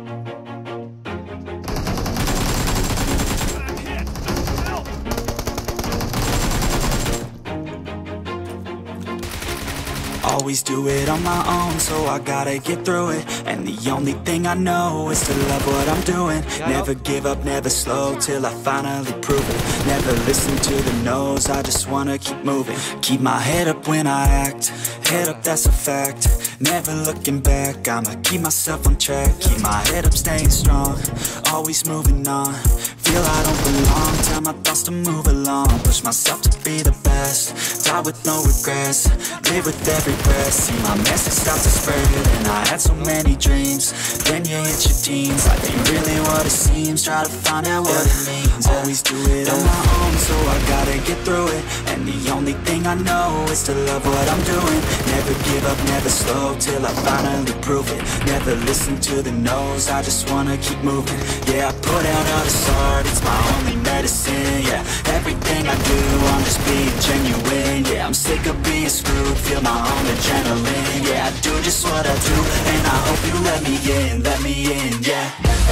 Always do it on my own, so I gotta get through it. And the only thing I know is to love what I'm doing. Never give up, never slow, till I finally prove it. Never listen to the no's, I just wanna keep moving. Keep my head up when I act, head up, that's a fact. Never looking back, I'ma keep myself on track. Keep my head up, staying strong, always moving on. Feel I don't belong, tell my thoughts to move along. Push myself to be the best, die with no regrets. Live with every breath, see my message start to spread. And I had so many dreams, then you hit your teens. Life ain't really what it seems, try to find out what it means. Always do it on my own, so I gotta get through it. And the only thing I know is to love what I'm doing. Never give up, never slow, till I finally prove it. Never listen to the no's, I just wanna keep moving. Yeah, I put out all this art, it's my only medicine. Yeah, everything I do, I'm just being genuine. Yeah, I'm sick of being screwed, feel my own adrenaline. Yeah, I do just what I do, and I hope you let me in, yeah.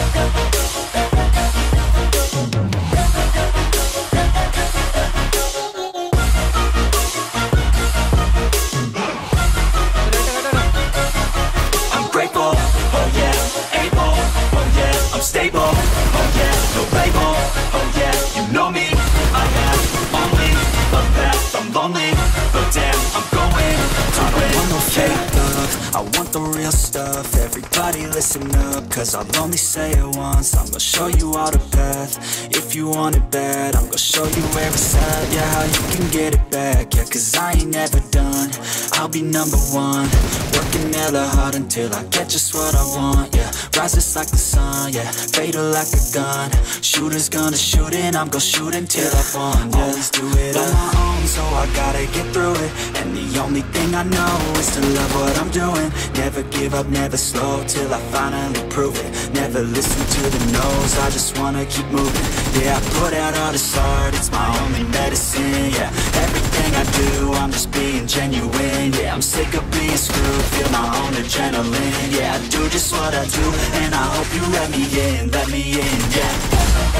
I'm grateful, oh yeah, able, oh yeah, I'm stable, oh yeah, no label, oh yeah, you know me, I have only a path, I'm lonely, but damn, I'm going to win. I don't want no fake love, I want the real stuff. Everybody listen up, cause I'll only say it once. I'm gonna show you all the path, if you want it bad. I'm gonna show you where it's at, yeah, how you can get it back. Yeah, cause I ain't never done, I'll be number one. Working hella hard until I get just what I want, yeah. Rises like the sun, yeah, fatal like a gun. Shooter's gonna shoot and I'm gonna shoot until I've won, yeah. Always do it on my own, so I gotta get through it. And the only thing I know is to love what I'm doing. Never give up, never slow, till I finally prove it. Never listen to the no's, I just wanna keep moving. Yeah, I put out all this art, it's my only medicine. Yeah, everything I do, I'm just being genuine. Yeah, I'm sick of being screwed, feel my own adrenaline. Yeah, I do just what I do, and I hope you let me in, yeah.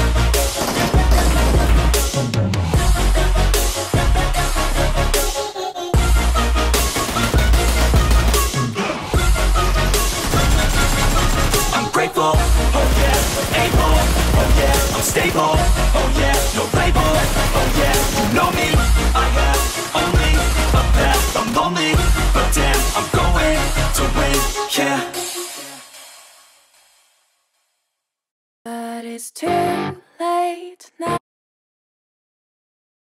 Grateful, oh yeah, able, oh yeah, I'm stable, oh yeah, no label, oh yeah, you know me, I have only a path, I'm lonely, but damn, I'm going to win, yeah. But it's too late now.